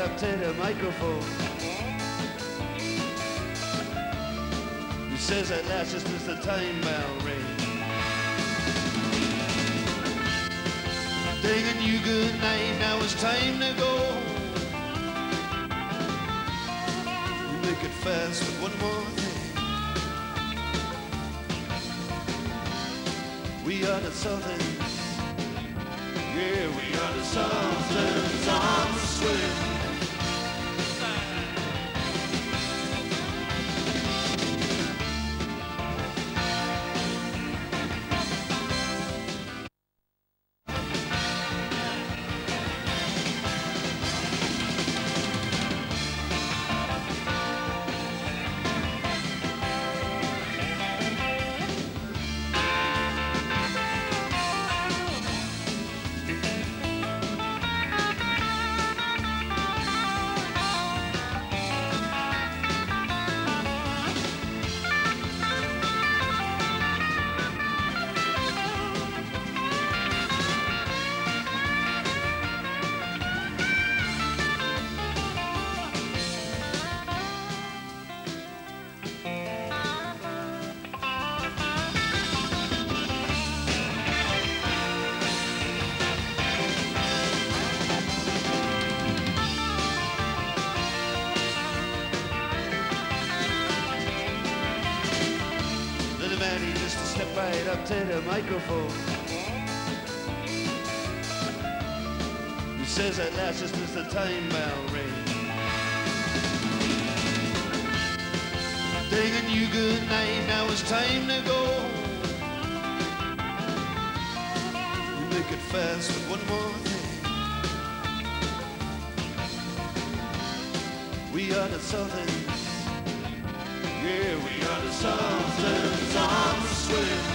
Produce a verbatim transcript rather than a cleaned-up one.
up to the microphone. He says at last just as the time bell rings. Singing you good night, now it's time to go. We make it fast with one more thing. We are the Sultans. Yeah, we are the Sultans on the swing. Right up to the microphone. He says at last just as the time bell rings. Singing you good night, now it's time to go. We make it fast with one more thing. We are the Sultans. Yeah, we are the Sultans on the swing.